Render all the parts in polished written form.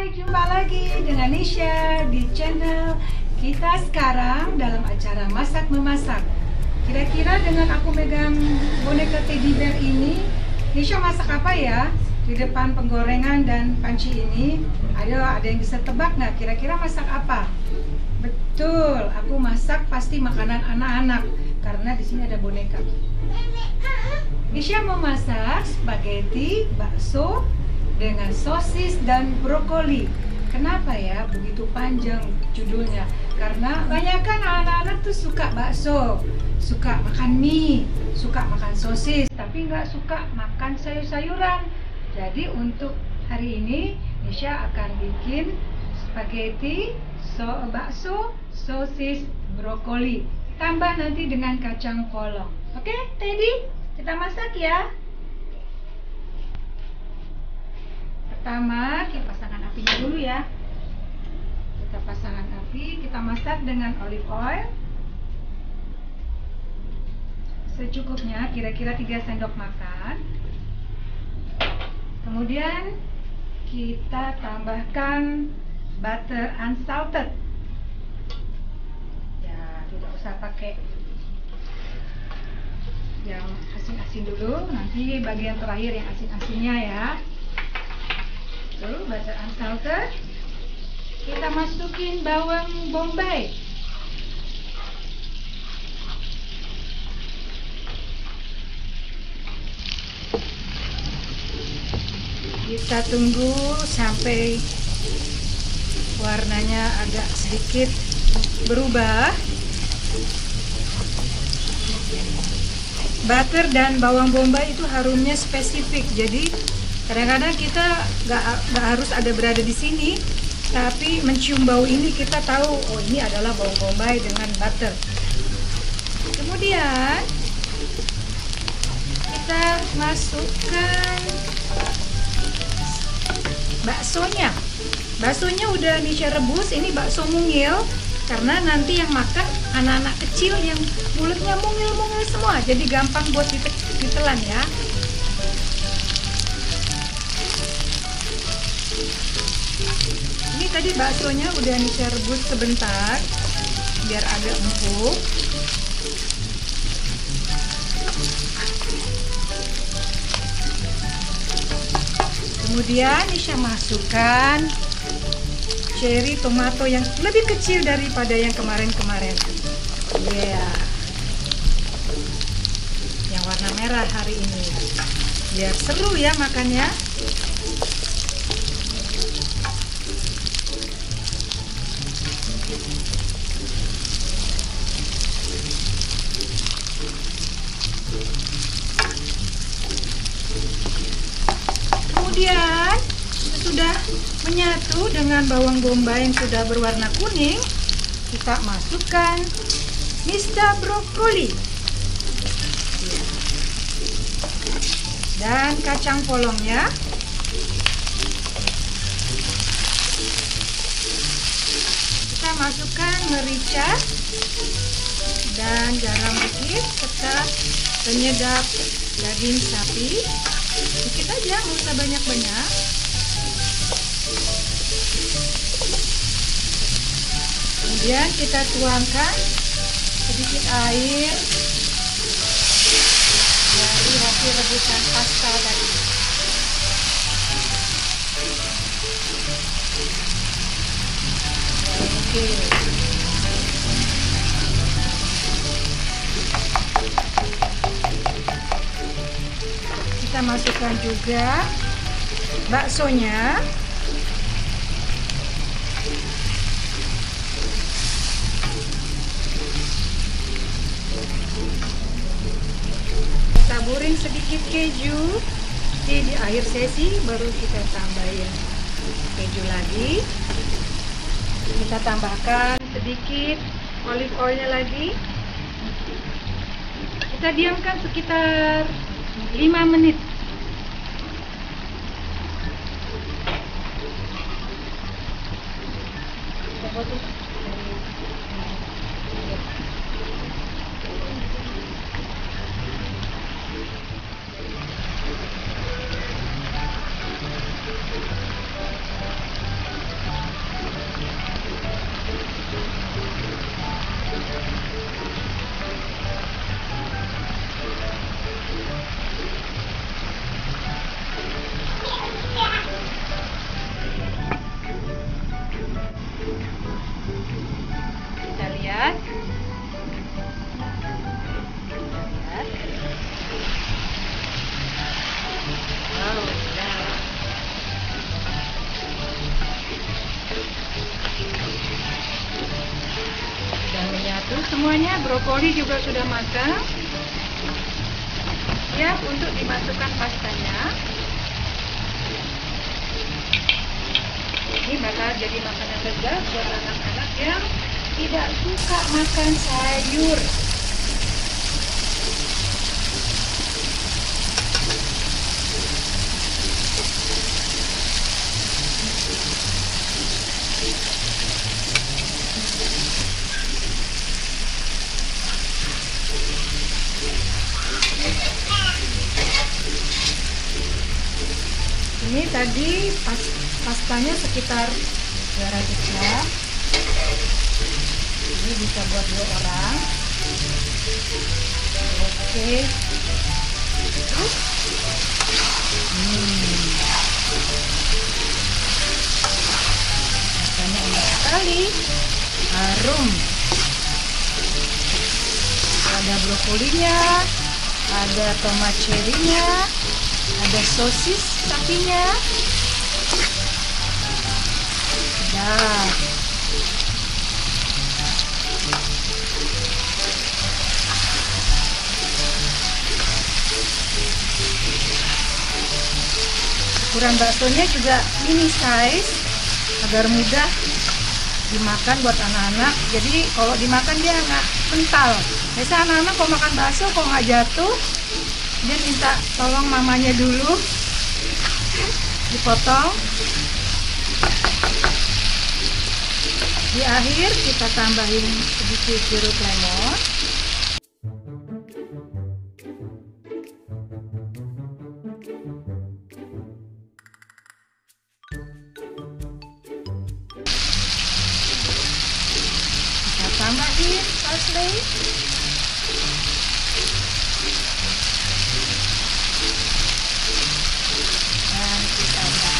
Hai, jumpa lagi dengan Nisha di channel kita sekarang dalam acara masak memasak. Kira-kira dengan aku megang boneka teddy bear ini, Nisha masak apa ya? Di depan penggorengan dan panci ini, ayo ada yang bisa tebak nggak? Kira-kira masak apa? Betul, aku masak pasti makanan anak-anak karena di sini ada boneka. Nisha mau masak spaghetti, bakso dengan sosis dan brokoli. Kenapa ya begitu panjang judulnya? Karena kebanyakan anak-anak tuh suka bakso, suka makan mie, suka makan sosis, tapi nggak suka makan sayur-sayuran. Jadi untuk hari ini Nisha akan bikin spaghetti, bakso, sosis, brokoli. Tambah nanti dengan kacang polong. Oke, Teddy, kita masak ya. Pertama, kita pasangkan apinya dulu ya. Kita pasangkan api, kita masak dengan olive oil secukupnya, kira-kira 3 sendok makan. Kemudian kita tambahkan butter unsalted. Ya, tidak usah pakai yang asin-asin dulu, nanti bagian terakhir yang asin-asinnya ya. Tuh, butter unsalted. Kita masukin bawang bombay. Kita tunggu sampai warnanya agak sedikit berubah. Butter dan bawang bombay itu harumnya spesifik, jadi kadang-kadang kita nggak harus ada berada di sini, tapi mencium bau ini kita tahu, oh ini adalah bawang bombay dengan butter. Kemudian kita masukkan baksonya. Baksonya udah Nisha rebus, ini bakso mungil, karena nanti yang makan anak-anak kecil yang mulutnya mungil-mungil semua, jadi gampang buat ditelan ya. Ini tadi baksonya udah Nisha rebus sebentar biar agak empuk. Kemudian Nisha masukkan cherry tomato yang lebih kecil daripada yang kemarin-kemarin. Yeah. Yang warna merah hari ini. Biar seru ya makannya. Kemudian sudah menyatu dengan bawang bombay yang sudah berwarna kuning, kita masukkan Mr. brokoli dan kacang polongnya. Kita masukkan merica dan garam dikit serta penyedap daging sapi. Sedikit aja, nggak usah banyak-banyak. Kemudian kita tuangkan sedikit air dari hasil rebusan pasta tadi. Oke. Kita masukkan juga baksonya. Taburin sedikit keju. Di akhir sesi baru kita tambahin keju lagi. Kita tambahkan sedikit olive oilnya lagi. Kita diamkan sekitar 5 menit. brokoli juga sudah matang. Siap untuk dimasukkan pastanya. Ini bakal jadi makanan lezat buat anak-anak yang tidak suka makan sayur. Ini tadi pastanya sekitar 200 gram. Ini bisa buat 2 orang. Oke. Rasanya enak sekali, harum. Ada brokolinya, ada tomat cherry-nya, ada sosis sapinya. Nah, ukuran baksonya juga mini size agar mudah dimakan buat anak-anak. Jadi kalau dimakan dia nggak kental. Biasa anak-anak kalau makan bakso kok nggak jatuh, dia minta tolong mamanya dulu dipotong. Di akhir kita tambahin sedikit jeruk lemon. Kita tambahin parsley. Dan kita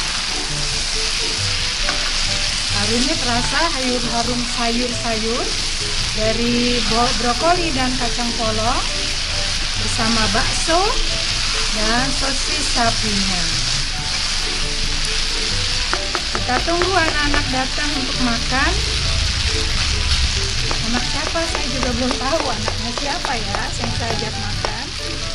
harumnya terasa harum sayur-sayur dari brokoli dan kacang polong bersama bakso dan sosis sapinya. Kita tunggu anak-anak datang untuk makan. Anak siapa saya juga belum tahu, anaknya siapa ya yang saya ajak makan.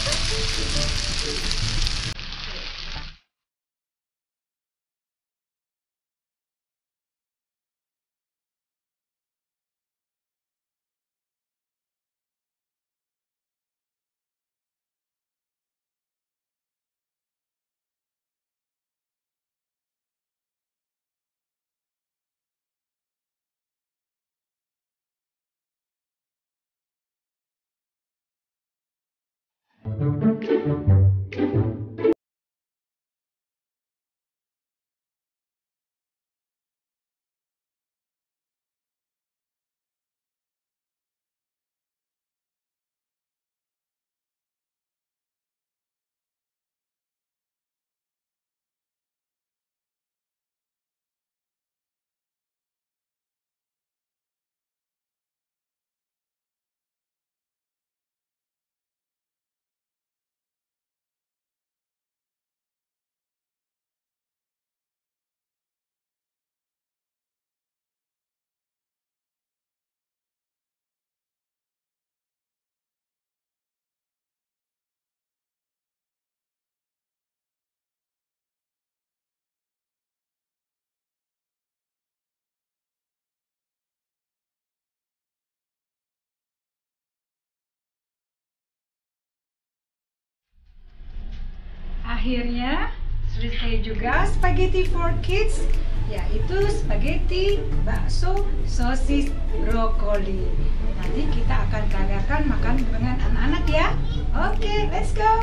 Akhirnya selesai juga spaghetti for kids, yaitu spaghetti, bakso, sosis, brokoli. Nanti kita akan gagalkan makan dengan anak-anak ya. Oke, let's go.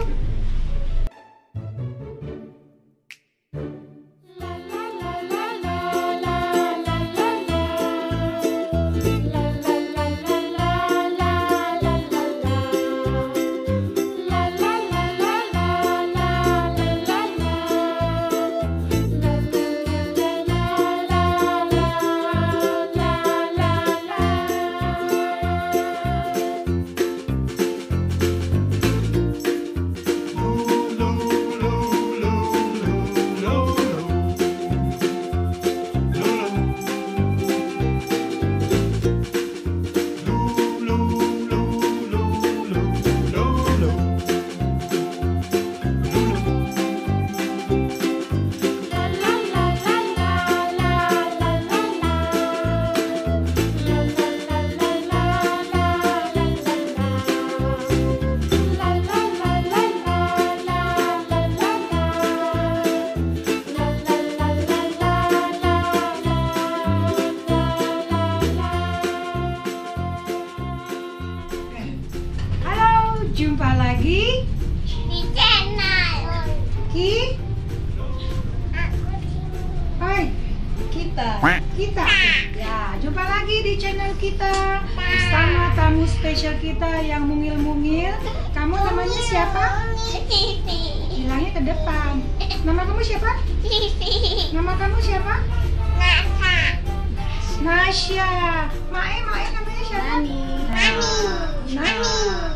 channel kita bersama tamu spesial kita yang mungil-mungil. Kamu namanya siapa? Bilangnya ke depan. Nama kamu siapa? Nama kamu siapa? Nasya. Mae namanya siapa? Nani.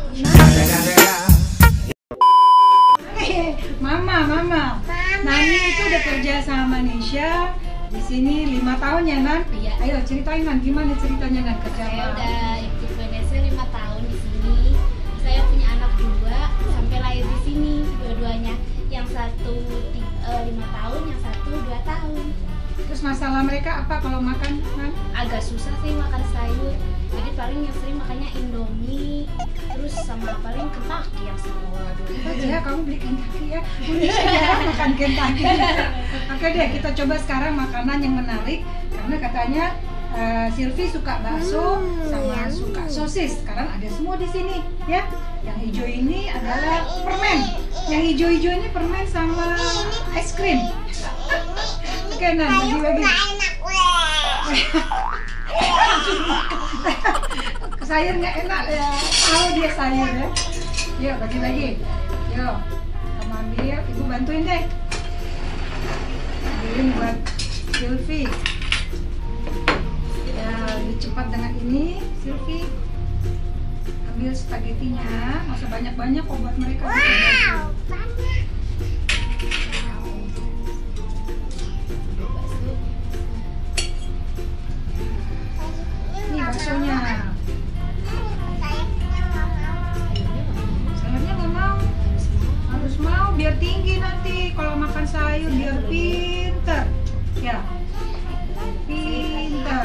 Mama. Nani itu udah kerja sama Nisha di sini 5 tahun ya, Nan? Iya. Ayo ceritain, Nan, gimana ceritanya, Nan, kerja Saya sama? udah ikut PNS 5 tahun di sini. Saya punya anak 2 sampai lahir di sini dua-duanya. Yang satu 5 tahun, yang satu 2 tahun. Terus masalah mereka apa kalau makan, Nan? Agak susah sih makan sayur. Jadi paling yang sering makannya Indomie, terus sama paling Kentucky yang sering. Ya, kamu beli Kentucky ya. Indonesia jarang makan Kentucky. Oke deh, kita coba sekarang makanan yang menarik karena katanya Sylvie suka bakso sama suka sosis. Sekarang ada semua di sini, ya. Yang hijau ini adalah permen. Yang hijau-hijau ini permen sama es krim. Oke, Nan, bagi-bagi. Sayur nggak enak ya. Tahu dia sayur ya. Yuk, bagi-bagi. Yuk, kamu ambil, ibu bantuin deh. Ambilin buat Sylvie. Ya, lebih cepat dengan ini, Sylvie. Ambil spagetinya, nggak usah banyak-banyak kok buat mereka. Ini baksonya. Sayurnya nggak mau. Harus mau biar tinggi nanti kalau makan sayur biar pinter. Ya. Pinter.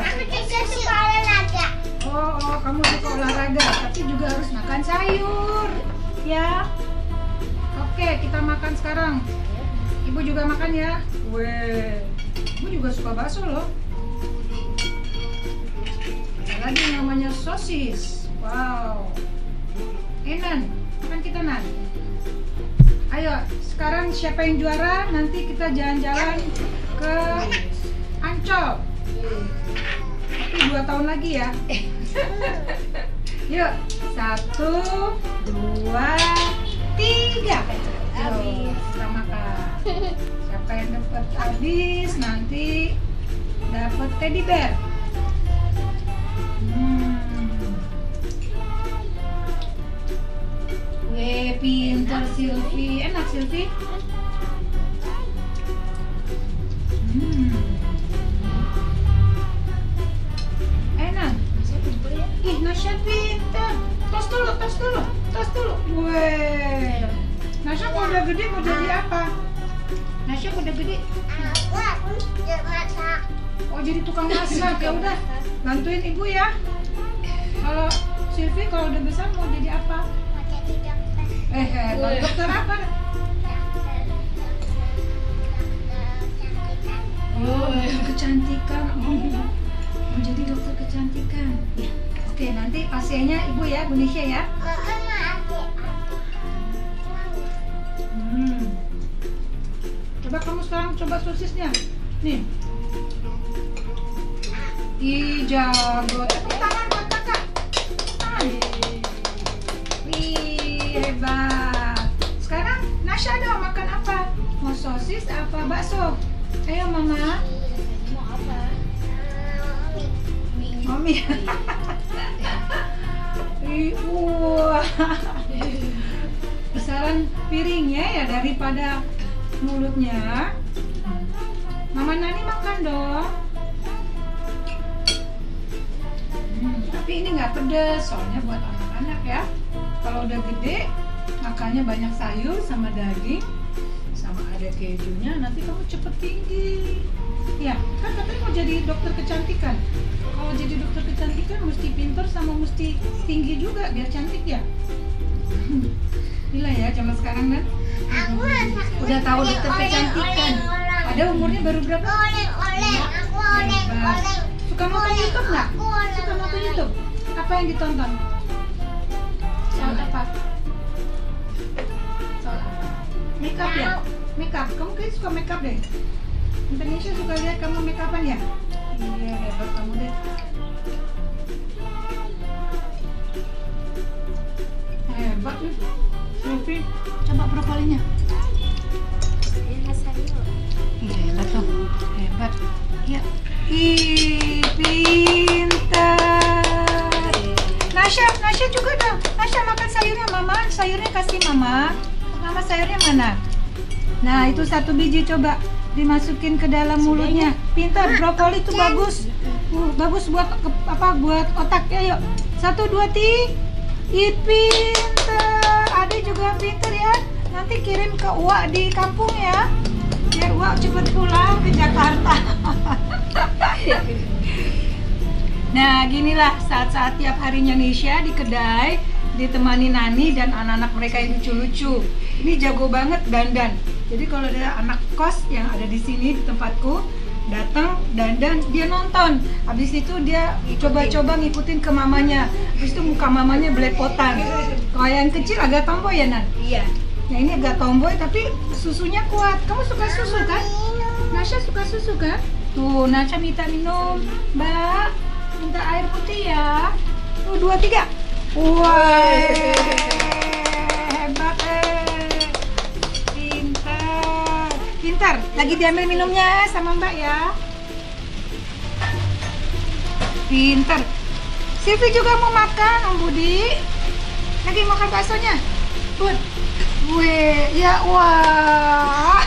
Oh, kamu suka olahraga, tapi juga harus makan sayur. Ya. Oke, kita makan sekarang. Ibu juga makan ya. Weh. Ibu juga suka bakso loh. Ada lagi namanya sosis. Wow. Nan, makan kita, Nan. Ayo, sekarang siapa yang juara? Nanti kita jalan-jalan ke Ancol. Tapi 2 tahun lagi ya. Yuk, 1, 2, 3. Habis, kita makan. Siapa yang dapat habis nanti dapat teddy bear. Weh, pintar Sylvie. Enak Sylvie? Enak. Ih, Nasya pintar. Tos dulu. Weh. Nasya kalau udah gede mau jadi apa? Nasya kalau udah gede? Oh, jadi tukang masak. Ya udah, bantuin ibu ya. Kalau Sylvie kalau udah besar mau jadi apa? Dokter apa? Oh, dokter kecantikan. Mau jadi dokter kecantikan. Oke, nanti pasiennya ibu ya, Bu Nisha ya. Coba kamu sekarang coba sosisnya. Nih. Ih, jago. Tepuk tangan buat kakak. Wih, hebat. Sekarang Nasya dong makan apa? Mau sosis apa bakso? Ayo Mama. Mau apa? Mami. Wah. Besaran piringnya ya daripada mulutnya. Mama Nani makan dong. Tapi ini nggak pedes, soalnya buat anak-anak ya. Kalau udah gede, makannya banyak sayur sama daging, sama ada kejunya, nanti kamu cepet tinggi. Ya, kan katanya mau jadi dokter kecantikan. Kalau jadi dokter kecantikan mesti pinter sama mesti tinggi juga biar cantik ya. Gila ya zaman sekarang kan. Udah tahu dokter kecantikan. Padahal umurnya baru berapa? Suka nonton YouTube nggak? Suka nonton YouTube? Apa yang ditonton? Soal apa? Soal apa? Makeup ya? Makeup. Kamu kayaknya suka makeup deh. Indonesia suka lihat kamu makeupan ya? Iya, hebat kamu deh. Coba tuh, Silvi, coba brokolinya. Ya, sayur. Hebat tuh, hebat. Ya, ih, pintar. Nasya juga dong. Nasya makan sayurnya, Mama. Sayurnya kasih Mama. Mama sayurnya mana? Nah, itu 1 biji coba dimasukin ke dalam mulutnya. Pintar, brokoli itu bagus. Bagus buat buat otak ya. Yuk. 1, 2, 3. Ih, pintar. Ade juga pintar ya. Nanti kirim ke Uak di kampung ya. Biar Uak cepet pulang ke Jakarta. Nah, ginilah saat-saat tiap harinya Nisha di kedai, ditemani Nani dan anak-anak mereka yang lucu-lucu. Ini jago banget dandan. Jadi kalau ada anak kos yang ada di sini di tempatku datang dandan, dia nonton. Habis itu dia coba-coba ngikutin ke mamanya. Habis itu muka mamanya belepotan. Kalau yang kecil agak tomboy ya, Nan? Iya. Nah, ini agak tomboy tapi susunya kuat. Kamu suka susu kan? Nasya suka susu kan? Tuh, Nasya minta minum. Mbak, minta air putih ya. Tuh, 2, 3. Wah, hebat pintar. Pintar, lagi diambil minumnya sama Mbak ya. Pintar. Silvi juga mau makan, Om Budi. Lagi makan baksonya. Bud. Weh, ya wah.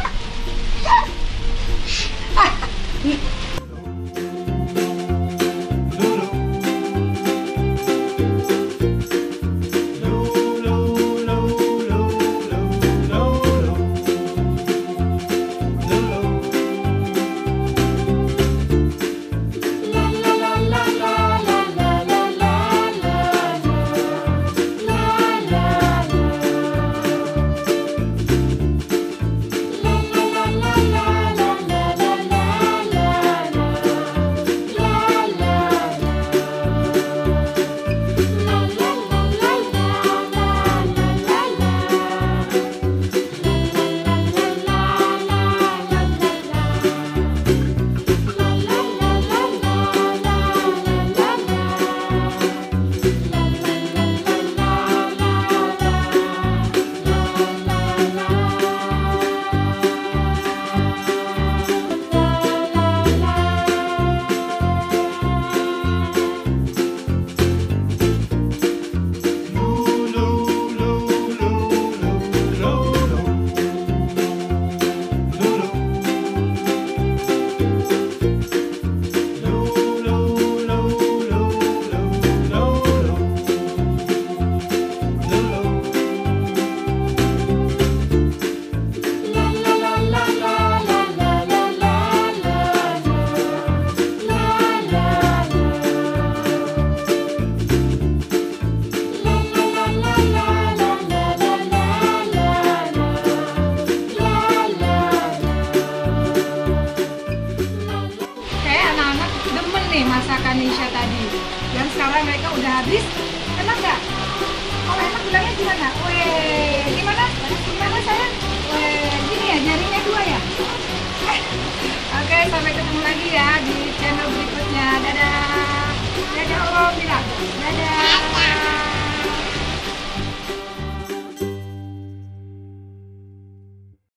Masakan Nisha tadi, dan sekarang mereka udah habis. Enak nggak? Kalau enak bilangnya gimana? Weh, gimana? Gimana sayang? Weh, gini ya, jarinya 2 ya? Oke, sampai ketemu lagi ya di